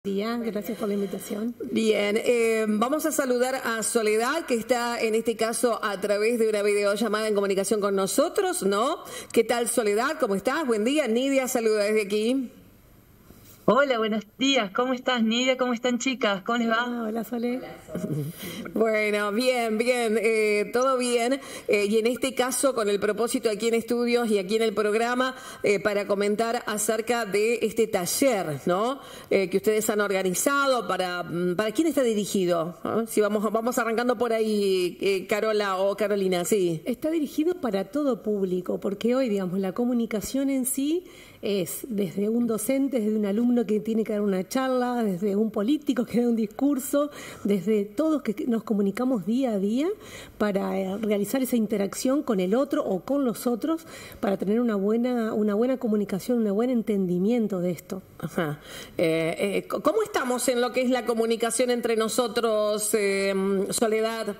Día, gracias por la invitación. Bien, vamos a saludar a Soledad, que está en este caso a través de una videollamada en comunicación con nosotros, ¿no? ¿Qué tal, Soledad? ¿Cómo estás? Buen día. Nidia saluda desde aquí. Hola, buenos días. ¿Cómo estás, Nidia? ¿Cómo están, chicas? ¿Cómo les va? Hola, Sole. Bueno, bien, todo bien. Y en este caso, con el propósito aquí en estudios y aquí en el programa, para comentar acerca de este taller, ¿no? Que ustedes han organizado. ¿Para quién está dirigido? ¿No? Si vamos arrancando por ahí, Carola o Carolina, sí. Está dirigido para todo público, porque hoy, digamos, la comunicación en sí es desde un docente, desde un alumno que tiene que dar una charla, desde un político que da un discurso, desde todos que nos comunicamos día a día para realizar esa interacción con el otro o con los otros para tener una buena comunicación, un buen entendimiento de esto. Ajá. ¿Cómo estamos en lo que es la comunicación entre nosotros, Soledad?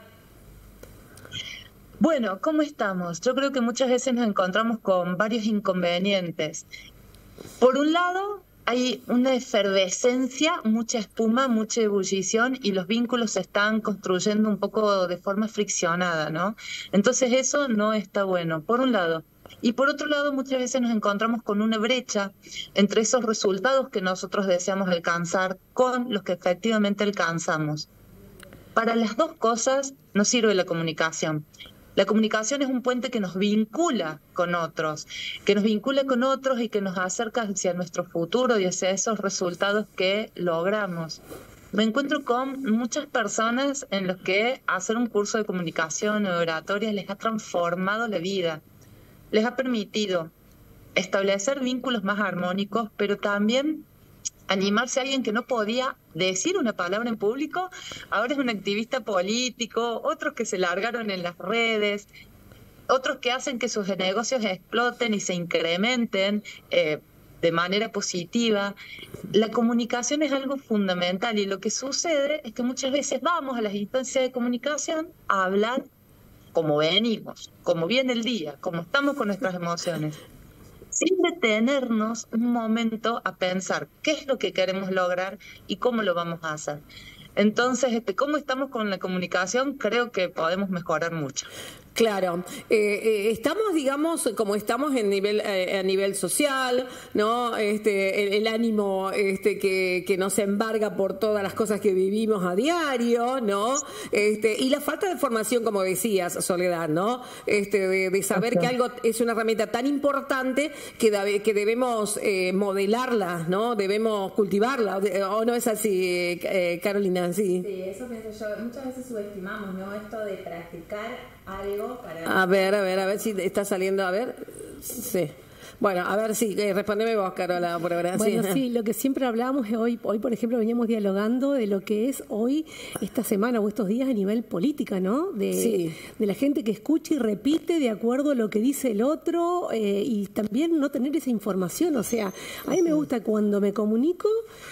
Bueno, ¿cómo estamos? Yo creo que muchas veces nos encontramos con varios inconvenientes. Por un lado, hay una efervescencia, mucha espuma, mucha ebullición y los vínculos se están construyendo un poco de forma friccionada, ¿no? Entonces eso no está bueno, por un lado. Y por otro lado, muchas veces nos encontramos con una brecha entre esos resultados que nosotros deseamos alcanzar con los que efectivamente alcanzamos. Para las dos cosas nos sirve la comunicación. La comunicación es un puente que nos vincula con otros y que nos acerca hacia nuestro futuro y hacia esos resultados que logramos. Me encuentro con muchas personas en los que hacer un curso de comunicación o oratoria les ha transformado la vida, les ha permitido establecer vínculos más armónicos, pero también animarse a alguien que no podía decir una palabra en público, ahora es un activista político, otros que se largaron en las redes, otros que hacen que sus negocios exploten y se incrementen de manera positiva. La comunicación es algo fundamental y lo que sucede es que muchas veces vamos a las instancias de comunicación a hablar como venimos, como viene el día, como estamos con nuestras emociones, sin detenernos un momento a pensar qué es lo que queremos lograr y cómo lo vamos a hacer. Entonces, cómo estamos con la comunicación, creo que podemos mejorar mucho. Claro, estamos, digamos, como estamos a nivel social, ¿no? El ánimo que nos embarga por todas las cosas que vivimos a diario, ¿no? Y la falta de formación, como decías, Soledad, ¿no? De saber que algo es una herramienta tan importante que debemos modelarla, ¿no? Debemos cultivarla, ¿o no es así, Carolina? Sí. Sí, eso pienso yo. Muchas veces subestimamos, ¿no? Esto de practicar algo para... A ver si está saliendo, a ver, sí. Bueno, a ver, sí, respóndeme vos, Carola, por ahora. Bueno, sí, lo que siempre hablábamos hoy, por ejemplo, veníamos dialogando de lo que es hoy, esta semana o estos días a nivel política, ¿no? De la gente que escucha y repite de acuerdo a lo que dice el otro y también no tener esa información. O sea, a mí me gusta cuando me comunico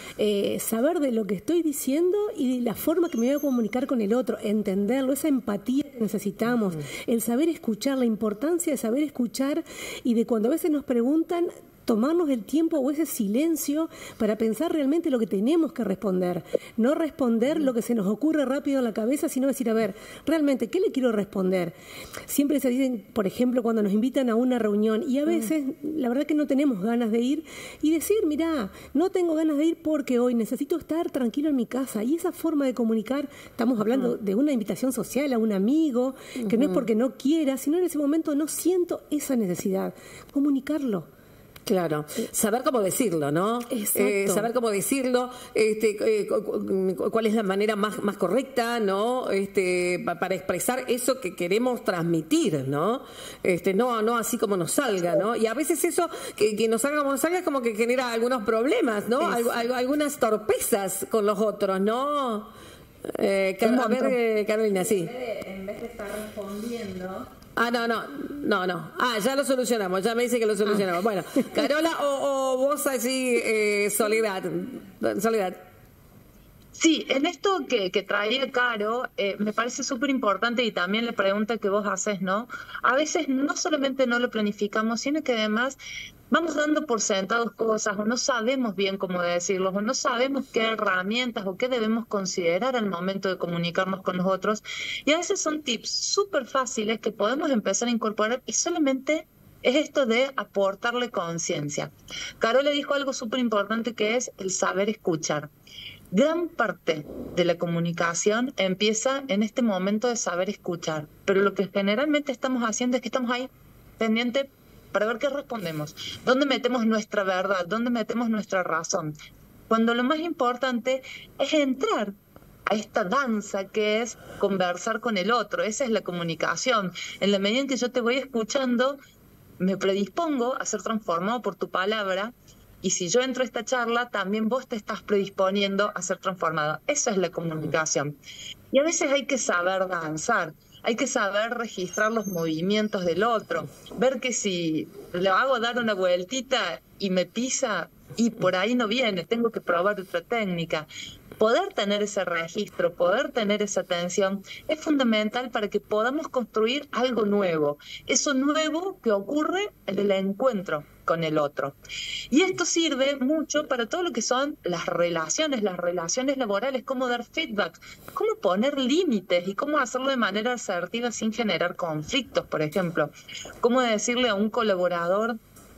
saber de lo que estoy diciendo y de la forma que me voy a comunicar con el otro, entenderlo, esa empatía que necesitamos, el saber escuchar, la importancia de saber escuchar y de cuando a veces nos preguntan, tomarnos el tiempo o ese silencio para pensar realmente lo que tenemos que responder. No responder lo que se nos ocurre rápido en la cabeza, sino decir, a ver, realmente, ¿qué le quiero responder? Siempre se dicen, por ejemplo, cuando nos invitan a una reunión, y a veces, la verdad que no tenemos ganas de ir, y decir, mirá, no tengo ganas de ir porque hoy necesito estar tranquilo en mi casa. Y esa forma de comunicar, estamos hablando de una invitación social a un amigo, que no es porque no quiera, sino en ese momento no siento esa necesidad. Comunicarlo. Claro, saber cómo decirlo, ¿no? Exacto. Saber cómo decirlo, cuál es la manera más correcta, ¿no? Para expresar eso que queremos transmitir, ¿no? No así como nos salga, ¿no? Y a veces eso que nos salga como nos salga es como que genera algunos problemas, ¿no? Algunas torpezas con los otros, ¿no? A ver, Carolina, sí. En vez de estar respondiendo... No. Ya lo solucionamos, ya me dice que lo solucionamos. Bueno, Carola o vos así, Soledad. Sí, en esto que traía Caro, me parece súper importante y también la pregunta que vos haces, ¿no? A veces no solamente no lo planificamos, sino que además vamos dando por sentados cosas o no sabemos bien cómo decirlos o no sabemos qué herramientas o qué debemos considerar al momento de comunicarnos con los otros. Y a veces son tips súper fáciles que podemos empezar a incorporar y solamente es esto de aportarle conciencia. Caro le dijo algo súper importante que es el saber escuchar. Gran parte de la comunicación empieza en este momento de saber escuchar, pero lo que generalmente estamos haciendo es que estamos ahí pendientes para ver qué respondemos, dónde metemos nuestra verdad, dónde metemos nuestra razón, cuando lo más importante es entrar a esta danza que es conversar con el otro. Esa es la comunicación. En la medida en que yo te voy escuchando, me predispongo a ser transformado por tu palabra, y si yo entro a esta charla, también vos te estás predisponiendo a ser transformado. Eso es la comunicación. Y a veces hay que saber danzar. Hay que saber registrar los movimientos del otro, ver que si le hago dar una vueltita y me pisa y por ahí no viene, tengo que probar otra técnica. Poder tener ese registro, poder tener esa atención es fundamental para que podamos construir algo nuevo, eso nuevo que ocurre en el encuentro con el otro. Y esto sirve mucho para todo lo que son las relaciones laborales, cómo dar feedback, cómo poner límites y cómo hacerlo de manera asertiva sin generar conflictos, por ejemplo. Cómo decirle a un colaborador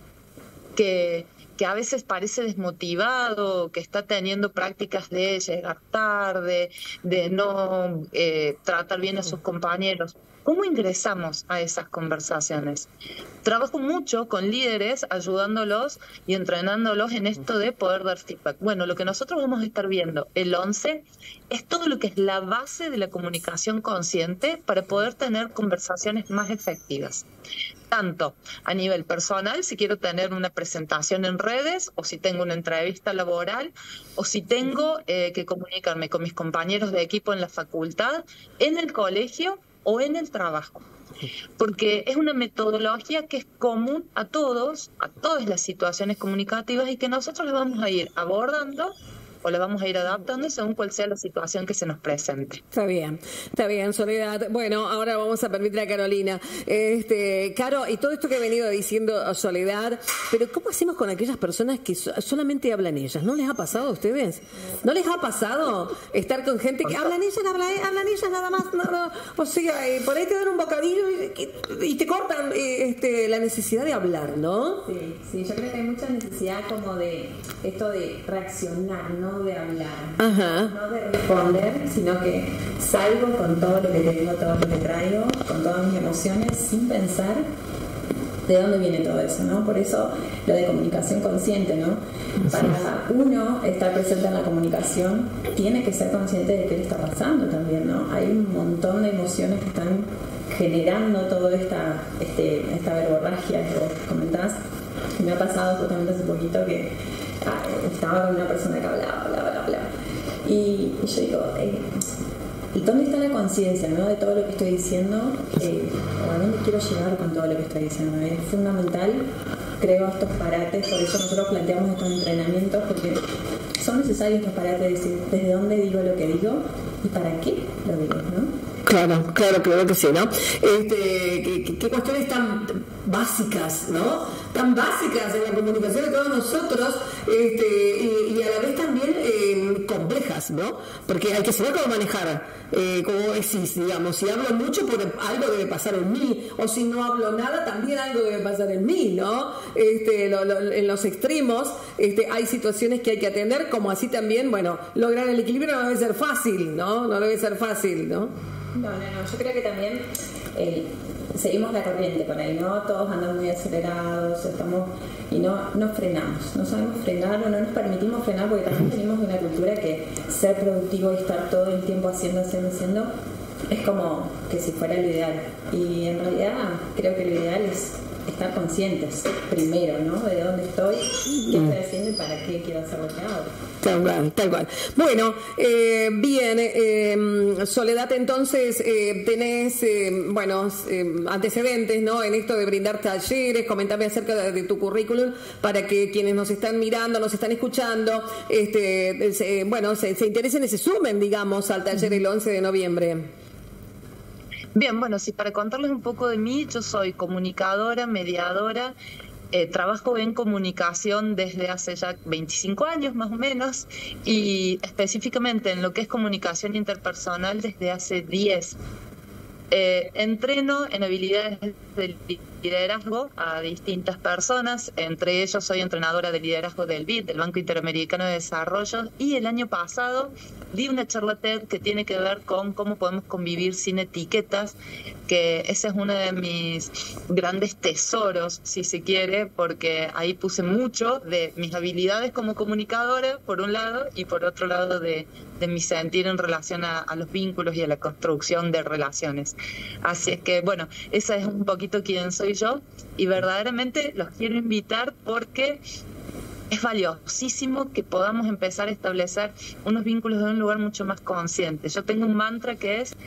que a veces parece desmotivado, que está teniendo prácticas de llegar tarde, de no tratar bien a sus compañeros. ¿Cómo ingresamos a esas conversaciones? Trabajo mucho con líderes ayudándolos y entrenándolos en esto de poder dar feedback. Bueno, lo que nosotros vamos a estar viendo el 11 es todo lo que es la base de la comunicación consciente para poder tener conversaciones más efectivas. Tanto a nivel personal, si quiero tener una presentación en redes, o si tengo una entrevista laboral, o si tengo que comunicarme con mis compañeros de equipo en la facultad, en el colegio o en el trabajo. Porque es una metodología que es común a todas las situaciones comunicativas y que nosotros la vamos a ir abordando o la vamos a ir adaptando según cuál sea la situación que se nos presente. Está bien, Soledad. Bueno, ahora vamos a permitir a Carolina. Caro, y todo esto que he venido diciendo Soledad, pero ¿cómo hacemos con aquellas personas que solamente hablan ellas? ¿No les ha pasado a ustedes? ¿No les ha pasado estar con gente que hablan ellas nada más? No. O sea, por ahí te dan un bocadillo y te cortan la necesidad de hablar, ¿no? Sí, yo creo que hay mucha necesidad como de esto de reaccionar, ¿no? De hablar, Ajá. no de responder, sino que salgo con todo lo que tengo, todo lo que traigo, con todas mis emociones, sin pensar de dónde viene todo eso, ¿no? Por eso lo de comunicación consciente, ¿no? Para uno estar presente en la comunicación, tiene que ser consciente de qué le está pasando también, ¿no? Hay un montón de emociones que están generando toda esta verborragia que vos comentás. Me ha pasado justamente hace poquito que estaba con una persona que hablaba, y yo digo, ¿dónde está la conciencia, ¿no? De todo lo que estoy diciendo? ¿A dónde quiero llegar con todo lo que estoy diciendo? Es fundamental, creo, estos parates, por eso nosotros planteamos estos entrenamientos, porque son necesarios estos parates de decir desde dónde digo lo que digo y para qué lo digo, ¿no? Claro que sí, ¿no? ¿Qué cuestiones tan básicas, ¿no? Tan básicas en la comunicación de todos nosotros, y a la vez también complejas, ¿no? Porque hay que saber cómo manejar, como decís, digamos, si hablo mucho, pues algo debe pasar en mí, o si no hablo nada, también algo debe pasar en mí, ¿no? En los extremos, hay situaciones que hay que atender, como así también, bueno, lograr el equilibrio no debe ser fácil, ¿no? No debe ser fácil, ¿no? No, yo creo que también seguimos la corriente por ahí, ¿no? Todos andan muy acelerados, y no frenamos, no sabemos frenar o no nos permitimos frenar, porque también venimos de una cultura que ser productivo y estar todo el tiempo haciendo, es como que si fuera lo ideal. Y en realidad creo que lo ideal es estar conscientes primero, ¿no? De dónde estoy, qué estoy haciendo y para qué quiero hacer lo que hago. Tal cual. Bueno, bien, Soledad, entonces tenés, antecedentes, ¿no? En esto de brindar talleres. Comentame acerca de tu currículum para que quienes nos están mirando, nos están escuchando, se interesen y se sumen, digamos, al taller el 11 de noviembre. Bien, bueno, sí, para contarles un poco de mí, yo soy comunicadora, mediadora trabajo en comunicación desde hace ya 25 años más o menos, y específicamente en lo que es comunicación interpersonal desde hace 10. Entreno en habilidades de liderazgo a distintas personas, entre ellos soy entrenadora de liderazgo del BID, del Banco Interamericano de Desarrollo, y el año pasado di una charla TED que tiene que ver con cómo podemos convivir sin etiquetas, que ese es uno de mis grandes tesoros, si se quiere, porque ahí puse mucho de mis habilidades como comunicadora, por un lado, y por otro lado de mi sentir en relación a los vínculos y a la construcción de relaciones. Así es que, bueno, esa es un poquito quién soy yo, y verdaderamente los quiero invitar porque es valiosísimo que podamos empezar a establecer unos vínculos de un lugar mucho más consciente. Yo tengo un mantra que es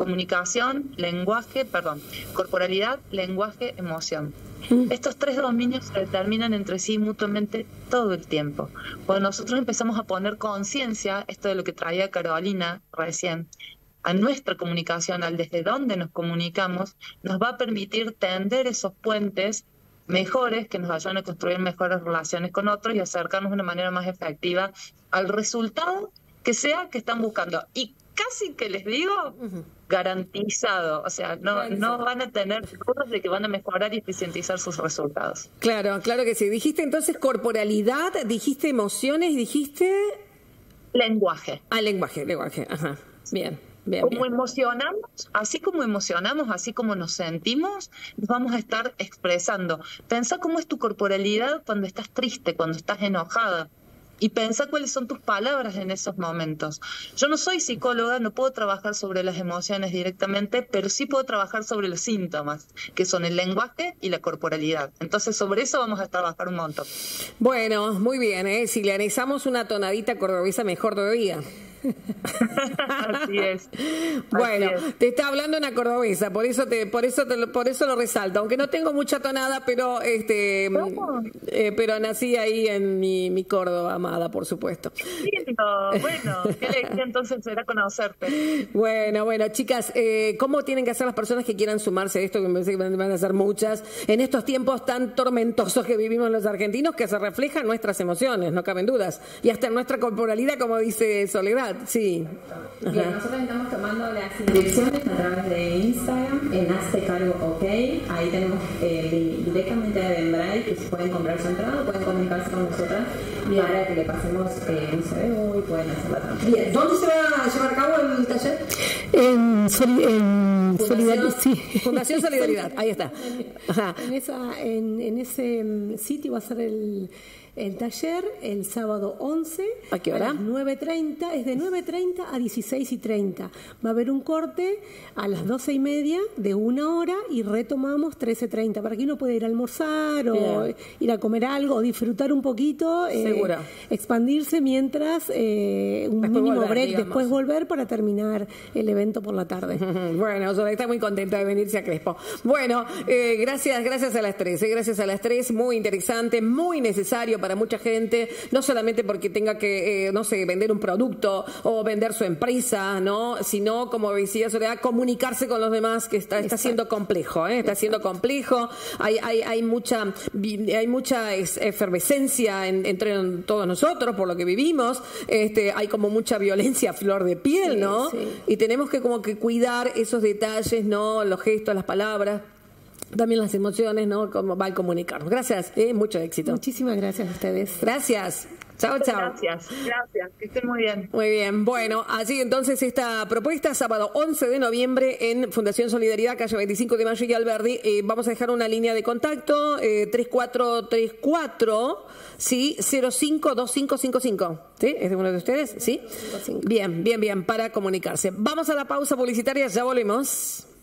corporalidad, lenguaje, emoción. Estos 3 dominios se determinan entre sí mutuamente todo el tiempo. Cuando nosotros empezamos a poner conciencia, esto de lo que traía Carolina recién, a nuestra comunicación, al desde dónde nos comunicamos, nos va a permitir tender esos puentes mejores que nos ayudan a construir mejores relaciones con otros y acercarnos de una manera más efectiva al resultado que sea que están buscando. Y casi que les digo, garantizado, o sea, no van a tener dudas de que van a mejorar y eficientizar sus resultados. Claro, claro que sí. Dijiste entonces corporalidad, dijiste emociones, dijiste... Lenguaje. Lenguaje, ajá, bien. Emocionamos, así como nos sentimos, nos vamos a estar expresando. Pensá cómo es tu corporalidad cuando estás triste, cuando estás enojada. Y pensá cuáles son tus palabras en esos momentos. Yo no soy psicóloga, no puedo trabajar sobre las emociones directamente, pero sí puedo trabajar sobre los síntomas, que son el lenguaje y la corporalidad. Entonces, sobre eso vamos a trabajar un montón. Bueno, muy bien, si le anexamos una tonadita cordobesa, mejor todavía. Así es. Bueno, te está hablando una cordobesa, por eso lo resalto, aunque no tengo mucha tonada, pero pero nací ahí en mi Córdoba amada, por supuesto. Bueno, qué alegría entonces será conocerte. Bueno, chicas, ¿cómo tienen que hacer las personas que quieran sumarse a esto? Que me parece que van a ser muchas, en estos tiempos tan tormentosos que vivimos los argentinos, que se reflejan nuestras emociones, no caben dudas, y hasta en nuestra corporalidad, como dice Soledad. Sí. Bien, nosotros estamos tomando las inscripciones a través de Instagram en Hazte Cargo OK. Ahí tenemos directamente de Eventbrite, que se pueden comprar su entrada, pueden comunicarse con nosotras para que le pasemos un CBO y pueden hacer la transferencia. Bien, ¿dónde se va a llevar a cabo el taller? En Solidaridad, sí. Fundación Solidaridad, ahí está. Ajá. En ese sitio va a ser el taller el sábado 11. ¿A qué hora? A las 9:30, es de 9:30 a 16:30. Va a haber un corte a las 12:30 de 1 hora y retomamos 13:30 para que uno pueda ir a almorzar o ir a comer algo o disfrutar un poquito, expandirse mientras un mínimo volver, break, digamos. Después volver para terminar el evento por la tarde. Bueno, yo está muy contenta de venirse a Crespo. Bueno, gracias a las tres, muy interesante, muy necesario para mucha gente, no solamente porque tenga que, vender un producto o vender su empresa, ¿no? Sino, como decía Soledad, comunicarse con los demás, que está siendo complejo, está siendo complejo. Hay mucha efervescencia entre todos nosotros por lo que vivimos. Hay como mucha violencia a flor de piel, ¿no? Sí. Y tenemos que como que cuidar esos detalles, ¿no? Los gestos, las palabras. También las emociones, ¿no? Como va a comunicarnos. Gracias, mucho éxito. Muchísimas gracias a ustedes. Gracias. Chao. Gracias, que estén muy bien. Muy bien, bueno, así entonces esta propuesta, sábado 11 de noviembre en Fundación Solidaridad, calle 25 de Mayo y Alberdi. Vamos a dejar una línea de contacto, 3434, sí, 052555. ¿Sí? ¿Es de uno de ustedes? ¿Sí? 55. Bien, para comunicarse. Vamos a la pausa publicitaria, ya volvemos.